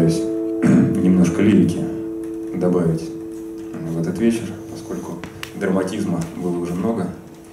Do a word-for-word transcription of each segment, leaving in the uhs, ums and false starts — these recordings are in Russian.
постараюсь немножко лирики добавить в этот вечер, поскольку драматизма было уже много.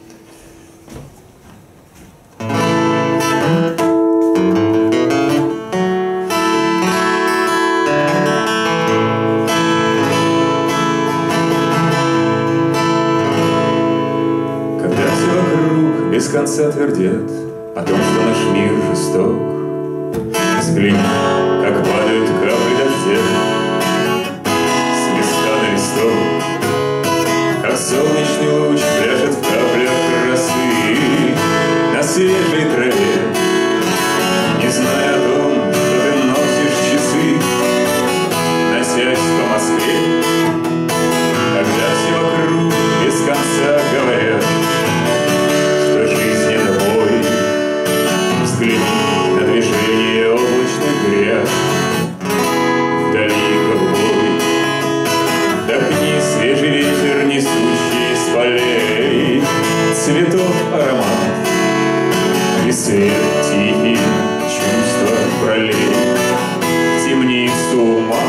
Когда все вокруг без конца твердят о том, что наш мир жесток, взгляни, как падают капли дождя с листа на листок, как солнечный луч пляшет в каплях красы на свежей траве. Не зная о том, что ты носишь часы, носясь по Москве, когда все вокруг без конца говорят, что жизнь — это бой, взгляни на движение облачных гряд вдали голубой. Вдохни свежий ветер, несущий с полей цветов аромат, и свет тихий чувства пролей темницу ума.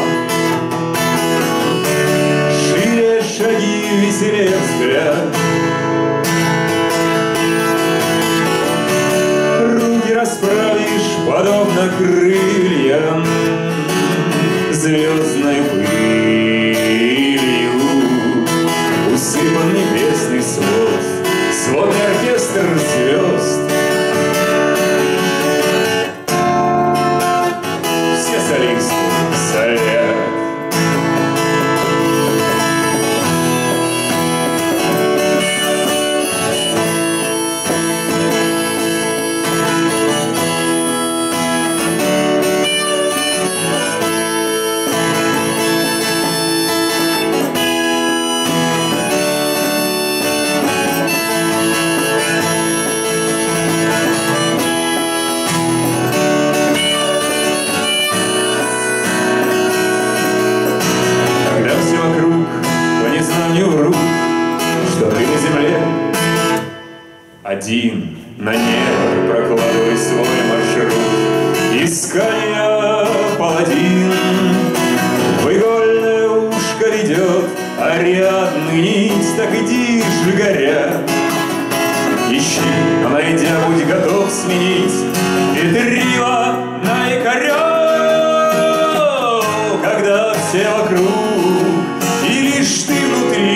Шире шаги, веселее взгляд, руки расправишь, подобно крыльям, звездною пылью усыпан небесный свод, сводный оркестр звезд. Все солисты солят. Один на небо прокладывай свой маршрут искания паладин. В игольное ушко ведет Ариадны нить, так иди ж горя. Ищи, но найдя, будь готов сменить ветрила на якорек, когда все вокруг и лишь ты внутри.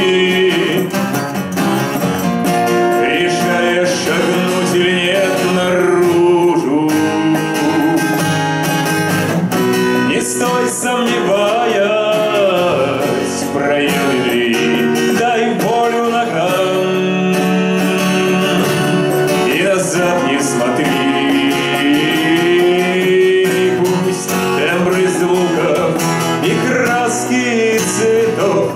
Шагнуть или нет наружу, не стой, сомневаясь в проеме двери, дай волю ногам и назад не смотри. Пусть тембры звуков и краски цветов,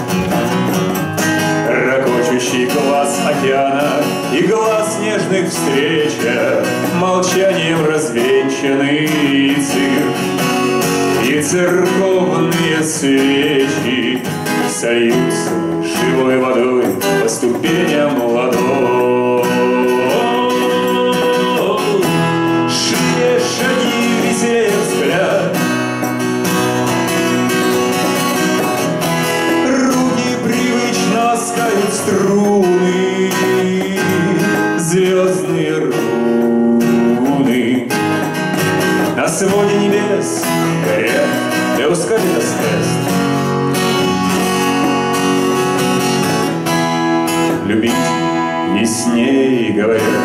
ракочущий глаз океана и глаз нежных встречах, молчанием развенчанный цирк и церковные свечи сольются живой водой по ступеням ладонь. Шире шаги, веселее взгляд, руки привычно ласкают струны, звездные руны на своде небес горят Эускалипс-тест. Любить ясней говорят.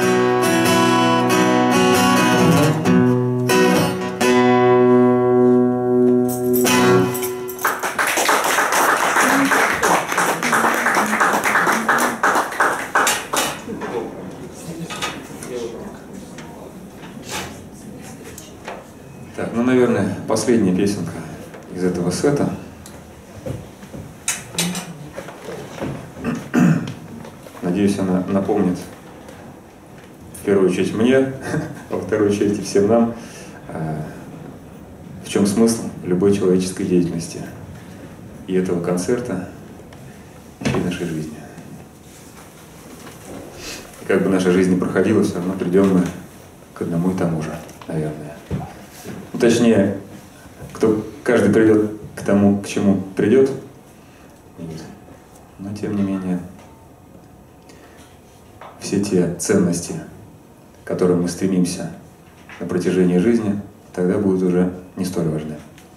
Так, ну, наверное, последняя песенка из этого сета. Надеюсь, она напомнит, в первую очередь мне, а во второй очередь и всем нам, в чем смысл любой человеческой деятельности и этого концерта, и нашей жизни. И как бы наша жизнь не проходила, все равно придем мы к одному и тому же, наверное. Ну, точнее, кто каждый придет к тому, к чему придет. Но тем не менее, все те ценности, к которым мы стремимся на протяжении жизни, тогда будут уже не столь важны.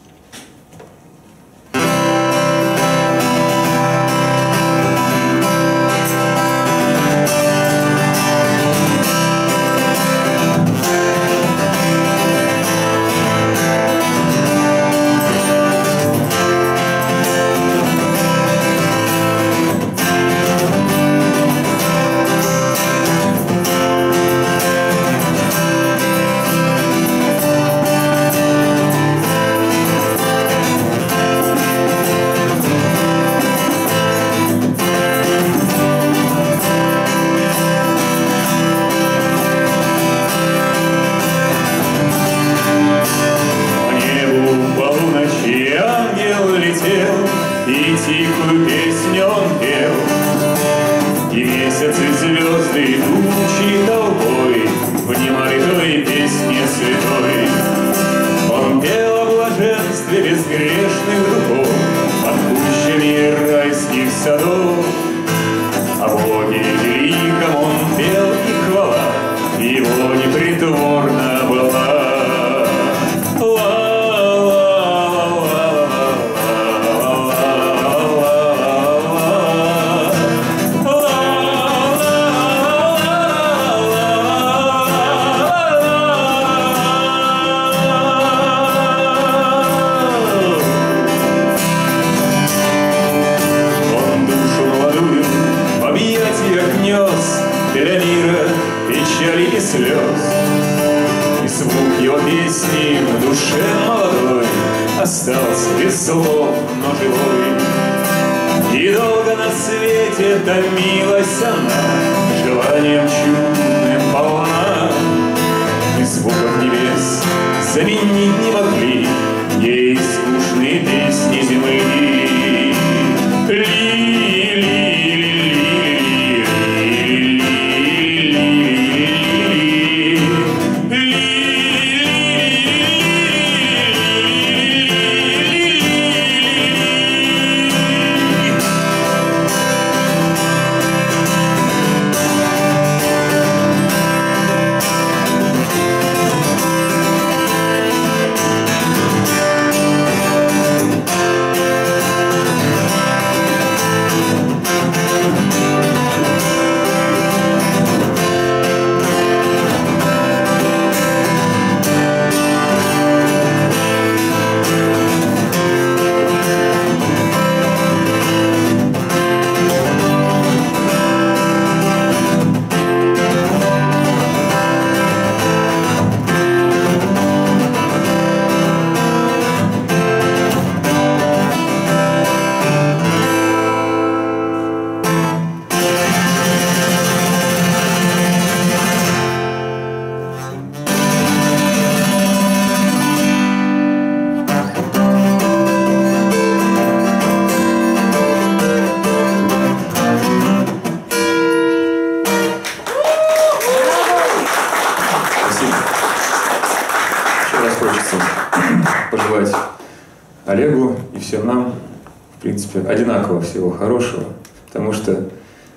Олегу и всем нам, в принципе, одинаково всего хорошего, потому что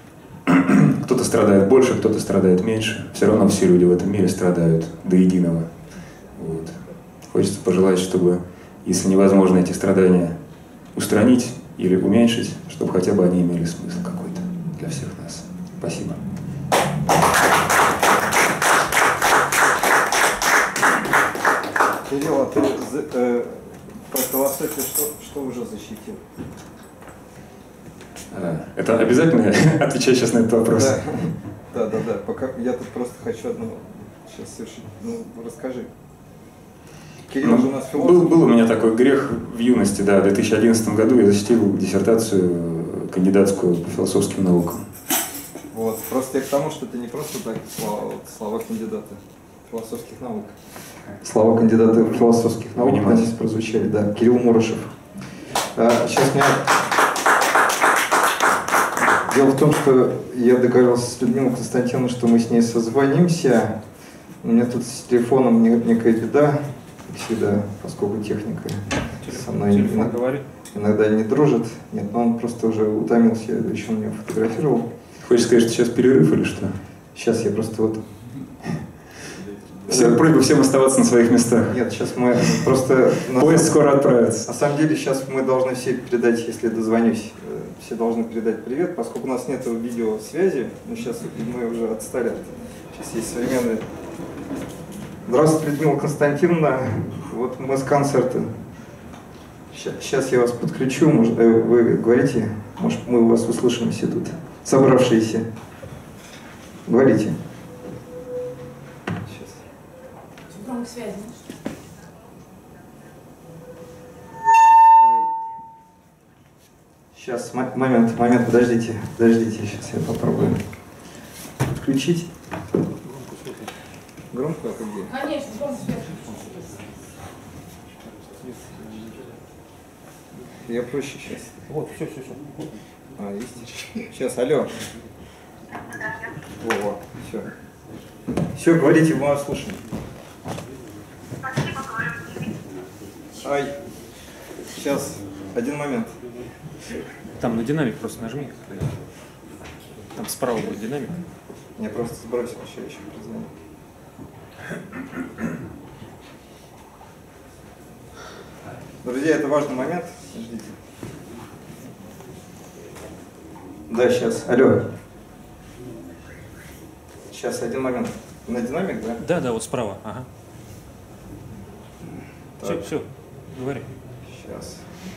кто-то страдает больше, кто-то страдает меньше. Все равно все люди в этом мире страдают до единого. Вот. Хочется пожелать, чтобы, если невозможно эти страдания устранить или уменьшить, чтобы хотя бы они имели смысл какой-то для всех нас. Спасибо. Кирилл, а ты э, про философию что, что уже защитил? А, это обязательно отвечать сейчас на этот вопрос? Да, да, да, да. Пока я тут просто хочу одну сейчас совершить. Ну, расскажи. Кирилл ну, же у нас философ. Был, был у меня такой грех в юности, да, в две тысячи одиннадцатом году я защитил диссертацию кандидатскую по философским наукам. Вот, просто я к тому, что это не просто так слова, слова кандидата философских наук. Слова кандидата философских наук здесь прозвучали, да. Кирилл Мурашев. А, сейчас меня... Дело в том, что я договорился с Людмилой Константиновной, что мы с ней созвонимся. У меня тут с телефоном некая беда. практически, да, поскольку техника Телефон, со мной телефон иногда, говорит. иногда не дружит. Нет, но он просто уже утомился, я еще меня фотографировал. Хочешь сказать, что сейчас перерыв или что? Сейчас я просто вот... Всем просьба всем оставаться на своих местах. Нет, сейчас мы просто... Поезд скоро отправится. На самом деле сейчас мы должны все передать, если дозвонюсь, все должны передать привет, поскольку у нас нет видеосвязи, но сейчас мы уже отстали от... Сейчас есть современные... Здравствуйте, Людмила Константиновна, вот мы с концерта. Сейчас я вас подключу, может, вы говорите, может мы вас услышим все тут, собравшиеся. Говорите. Связи. Сейчас, момент, момент, подождите, подождите, сейчас я попробую включить. Громко, а где? Конечно, громко. Я проще сейчас. Вот, все, все, все. А, есть? Сейчас, алло. Во, все. Все, говорите, мы вас слушаем. Ай, сейчас, один момент. Там на динамик просто нажми. Там справа будет динамик. Я просто сбросил, еще еще позвоню. Друзья, это важный момент. Ждите. Да, сейчас. Алло. Сейчас, один момент. На динамик, да? Да, да, вот справа. Ага. Так. Все, все, говори. Сейчас.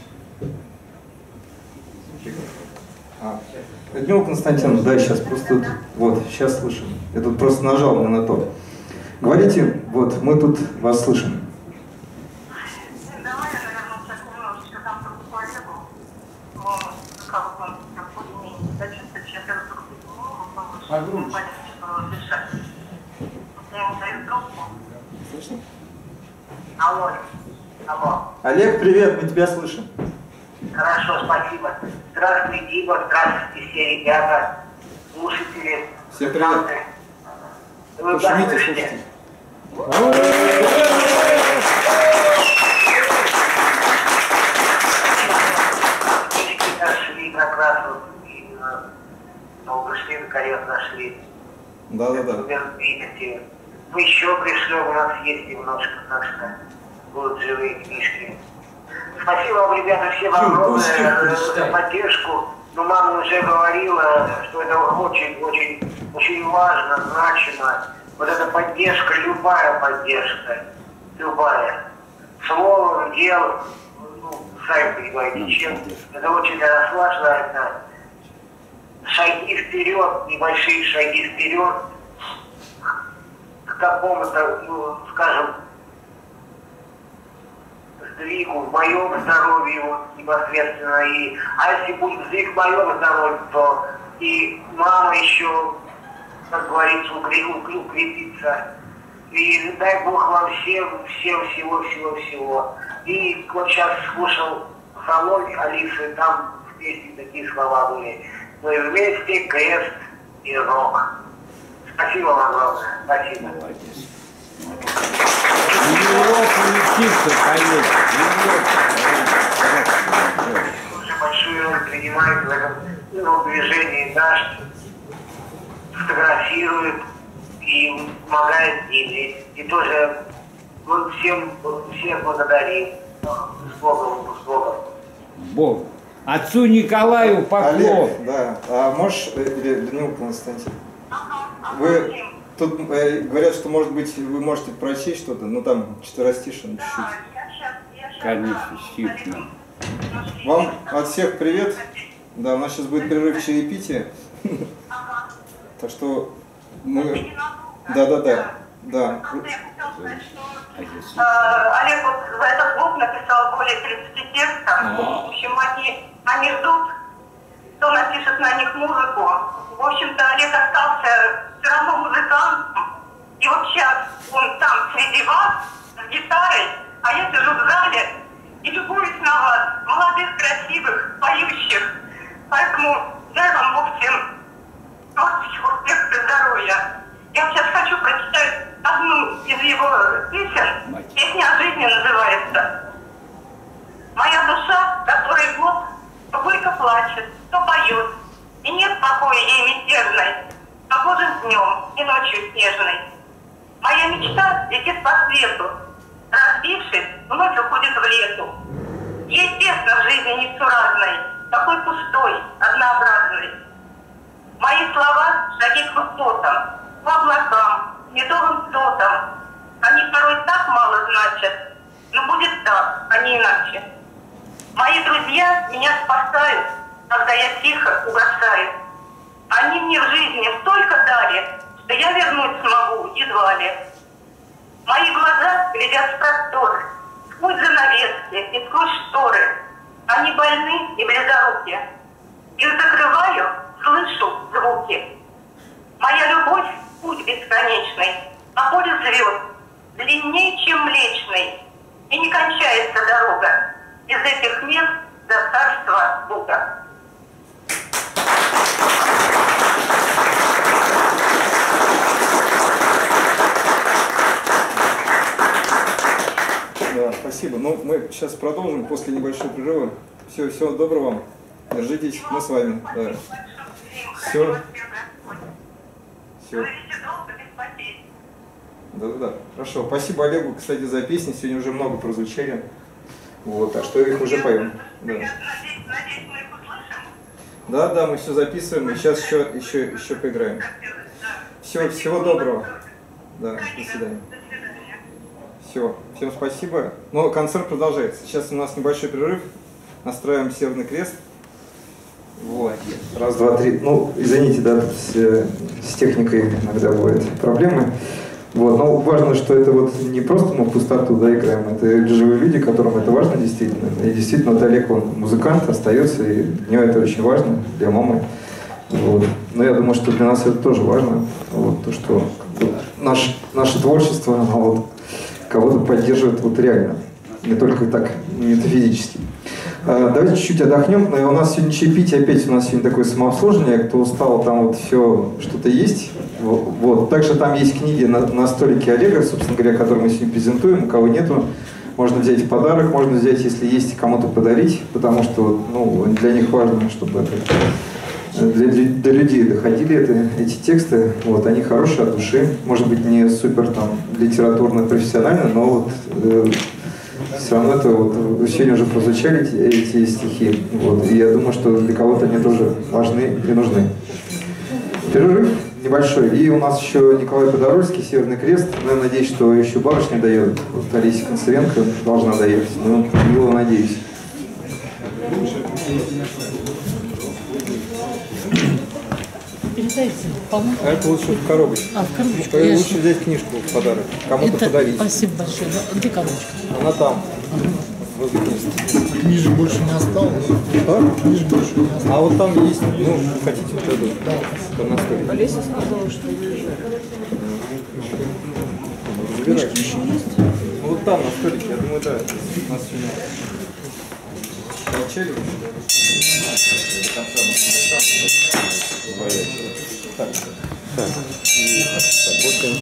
А, Людмила Константиновна, да, сейчас просто тут, вот, сейчас слышим. Я тут просто нажал на то. Говорите, вот, мы тут вас слышим. Давай я, наверное, сейчас немножечко дам другу коллегу. Ну, как бы он более-менее зачем-то сейчас я вдруг повыше. А грудь? Понятно, что дышать. Я ему даю трубку. Слышно? Алло. Алло. Олег, привет, мы тебя слышим. Хорошо, спасибо. Здравствуй, Дима, здравствуйте все ребята, слушатели. Всем привет. Вы Пошумите, слушайте. Книжки нашли как раз вот именно долгошли, наконец нашли. Да, да, да. Видите, мы еще пришлем, у нас есть немножко, так что будут живые книжки. Спасибо вам, ребята, всем огромное за поддержку. Но мама уже говорила, что это очень-очень очень важно, значимо. Вот эта поддержка, любая поддержка, любая. Словом, делом, ну, сами понимаете, чем. Это очень для нас важно, это шаги вперед, небольшие шаги вперед к какому-то, ну, скажем, сдвигу в моем здоровье вот, непосредственно. И, а если будет сдвиг в моем здоровье, то и мама еще, как говорится, укрепится. И дай Бог вам всем, всем всего-всего-всего. И вот сейчас слушал салон Алисы, там в песне такие слова были. Мы вместе, крест и рок. Спасибо вам огромное. Спасибо. Уже большую роль принимает в этом ну, движении наш, фотографирует и помогает им. И тоже ну, всем, всех благодарим. С Богом, с Богом. Бог. Отцу Николаю поклон. Олег, да. А можешь, Людмила Константиновна, вы тут э, говорят, что, может быть, вы можете прочесть что-то, ну там четверостишин чуть-чуть. Конечно, стишно. Вам от всех привет. Да, у нас сейчас будет перерыв в чаепитии. Так что мы... Да, да, да. Да. Олег вот за этот блог написал более тридцати текстов. В общем, они, они ждут, кто напишет на них музыку. В общем-то, Олег остался все равно музыкантом. И вот сейчас он там среди вас с гитарой, а я сижу в зале и любуюсь на вас, молодых, красивых, поющих. Поэтому дай вам Бог всем творческих успехов и здоровья. Я сейчас хочу прочитать одну из его песен. Песня о жизни называется. «Моя душа, которой год, то горько плачет, то поет, и нет покоя ей мятежной, погожим днем и ночью снежной. Моя мечта летит по свету, разбившись, вновь уходит в лету. Ей тесно в жизни несуразной, такой пустой, однообразной. Мои слова — шаги к высотам, по облакам, медовым сотам. Они порой так мало значат, но будет так, а не иначе. Мои друзья меня спасают, когда я тихо угасаю. Они мне в жизни столько дали, что я вернуть смогу едва ли. Мои глаза глядят в просторы, сквозь занавески и сквозь шторы. Они больны и близоруки. Их закрываю, слышу звуки. Моя любовь — путь бесконечный, а поле звезд длиннее, чем Млечный. И не кончается дорога из этих мест до царства Бога. Да, спасибо. Ну, мы сейчас продолжим после небольшого перерыва. Все, всего доброго вам. Держитесь, мы с вами. Да. Все. Все. Да-да-да. Хорошо. Спасибо Олегу, кстати, за песни. Сегодня уже много прозвучали. Вот, а что их уже поем. Да. Да, да, мы все записываем и сейчас еще, еще, еще поиграем. Все, всего доброго. Да, до свидания. Все, всем спасибо. Но концерт продолжается. Сейчас у нас небольшой перерыв. Настраиваем Северный Крест. Вот. Раз, два, три. Ну, извините, да, с, с техникой иногда бывают проблемы. Вот, но важно, что это вот не просто мы в пустоту, да, играем, это живые люди, которым это важно действительно. И действительно, вот Олег, он музыкант, остается, и для него это очень важно, для мамы. Вот. Но я думаю, что для нас это тоже важно. Вот, то, что вот, наш, наше творчество, оно вот кого-то поддерживает вот реально, не только так метафизически. А, давайте чуть-чуть отдохнем. У нас сегодня чаепитие, опять у нас сегодня такое самообслуживание. Кто устал, там вот все что-то есть. Вот. Также там есть книги на, на столике Олега, собственно говоря, которые мы сегодня презентуем. У кого нету, можно взять в подарок, можно взять, если есть, кому-то подарить, потому что ну, для них важно, чтобы это, для, для, для людей доходили это, эти тексты. Вот, они хорошие от души, может быть, не супер там литературно, профессионально, но вот, э, все равно это вот, сегодня уже прозвучали эти, эти стихи. Вот, и я думаю, что для кого-то они тоже важны и нужны. Перерыв небольшой. И у нас еще Николай Подорожский, Северный Крест. Но я надеюсь, что еще барышня дает. Вот Олеся Концевенко должна доехать. Ну, мило надеюсь. Передайте, полно. А это лучше в коробочку. А, в коробочку. Лучше Я взять книжку в подарок. Кому-то это... подарить. Спасибо большое. Где коробочка? Она там. Ага. Возле книжки. Книжек больше не осталось. Что? Книжек больше не осталось. А вот там есть, ну, хотите, вот эту? Да. Там на столе. Олеся сказала, что уезжает. Забирайте. Еще есть? Ну вот там, на столике, я думаю, да. У нас сегодня начали. Так. Так. Так.